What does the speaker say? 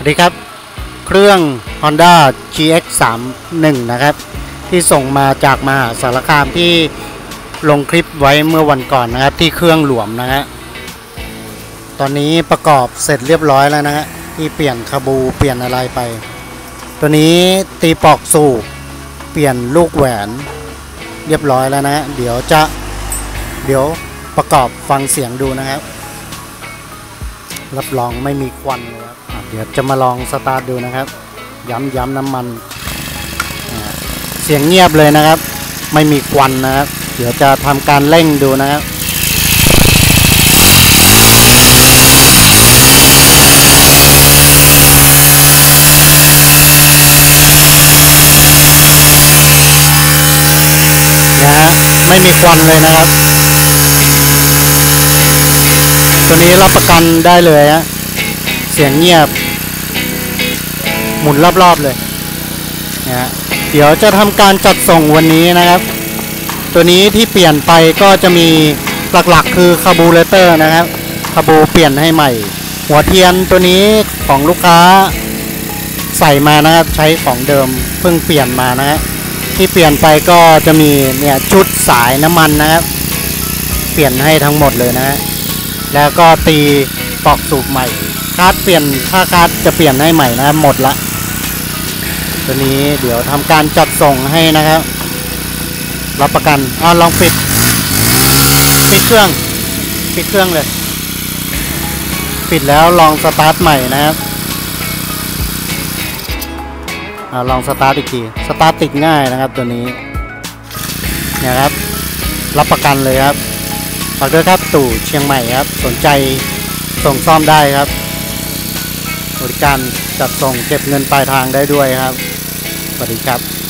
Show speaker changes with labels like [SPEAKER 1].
[SPEAKER 1] สวัสดีครับเครื่อง Honda GX31 นะครับที่ส่งมาจากมหาสารคามที่ลงคลิปไว้เมื่อวันก่อนนะครับที่เครื่องหลวมนะฮะตอนนี้ประกอบเสร็จเรียบร้อยแล้วนะฮะที่เปลี่ยนคาบูเปลี่ยนอะไรไปตัวนี้ตีปลอกสูบเปลี่ยนลูกแหวนเรียบร้อยแล้วนะฮะเดี๋ยวประกอบฟังเสียงดูนะครับรับรองไม่มีควันเลยครับเดี๋ยวจะมาลองสตาร์ทดูนะครับย้ำน้ำมันเสียงเงียบเลยนะครับไม่มีควันนะครับเดี๋ยวจะทำการเร่งดูนะครับไม่มีควันเลยนะครับตัวนี้รับประกันได้เลยฮะเสียงเงียบหมุนรอบๆเลยนะฮะเดี๋ยวจะทำการจัดส่งวันนี้นะครับตัวนี้ที่เปลี่ยนไปก็จะมีหลักๆคือคาบูเรเตอร์นะครับคาบูเปลี่ยนให้ใหม่หัวเทียนตัวนี้ของลูกค้าใส่มานะครับใช้ของเดิมเพิ่งเปลี่ยนมานะฮะที่เปลี่ยนไปก็จะมีเนี่ยชุดสายน้ำมันนะครับเปลี่ยนให้ทั้งหมดเลยนะฮะแล้วก็ตีปลอกสูบใหม่คาร์ดเปลี่ยนถ้าคาร์ดจะเปลี่ยนให้ใหม่นะหมดละตัวนี้เดี๋ยวทำการจัดส่งให้นะครับรับประกันลองปิดเครื่องเลยปิดแล้วลองสตาร์ทใหม่นะครับลองสตาร์ทอีกทีสตาร์ทติดง่ายนะครับตัวนี้เนี่ยครับรับประกันเลยครับฝากด้วยครับตู่เชียงใหม่ครับสนใจส่งซ่อมได้ครับบริการจัดส่งเก็บเงินปลายทางได้ด้วยครับสวัสดีครับ